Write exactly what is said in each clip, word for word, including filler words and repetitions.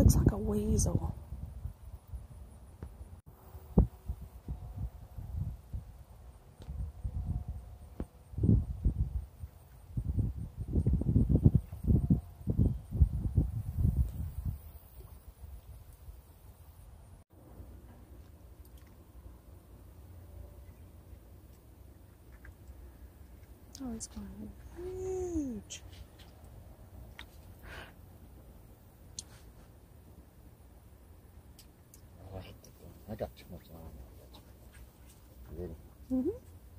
looks like a weasel. Oh, it's going to be huge. Oh, I hit the gun. I got too much line on that. You ready? Mm-hmm.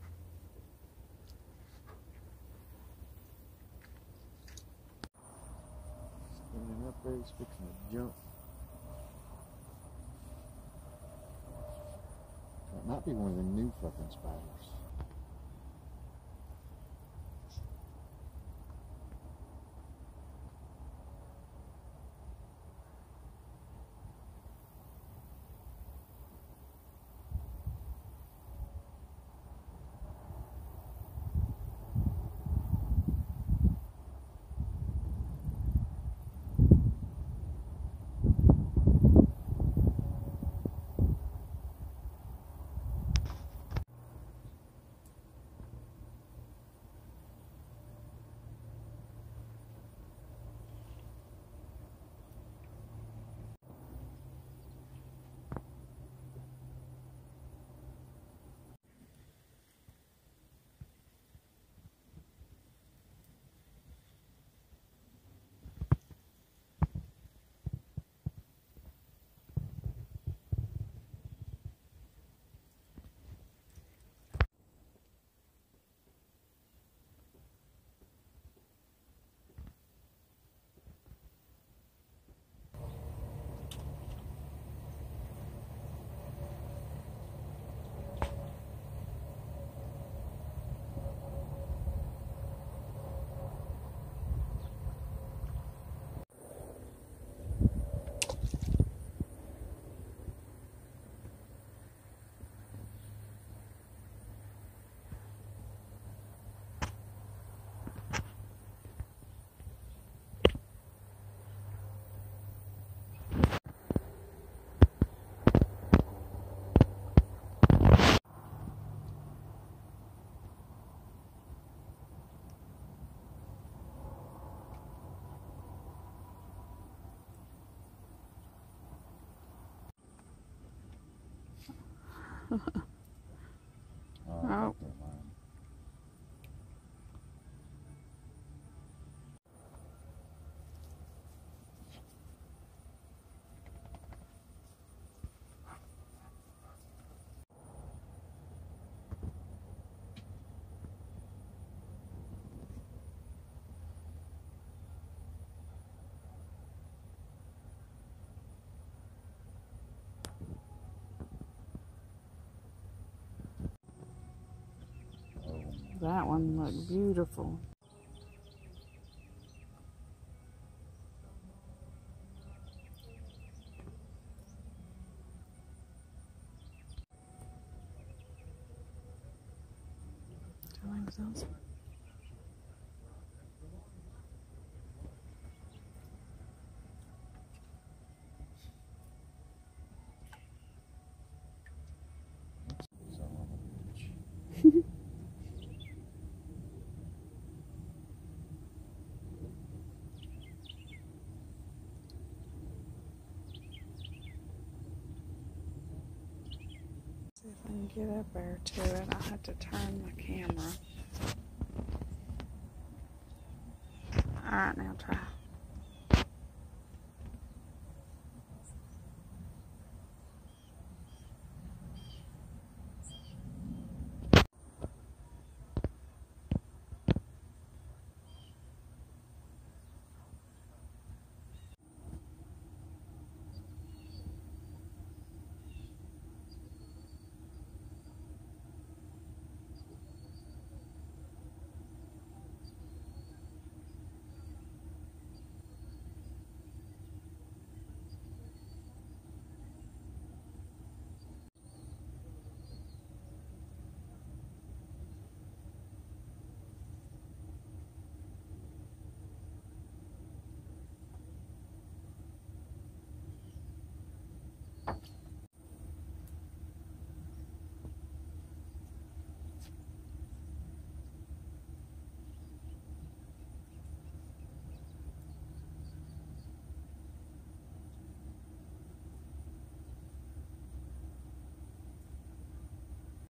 Standing up there, he's fixing to jump. That might be one of the new fucking spiders. Oh. That one looked beautiful. Those. See if I can get up there to it. I'll have to turn the camera. Alright, now try.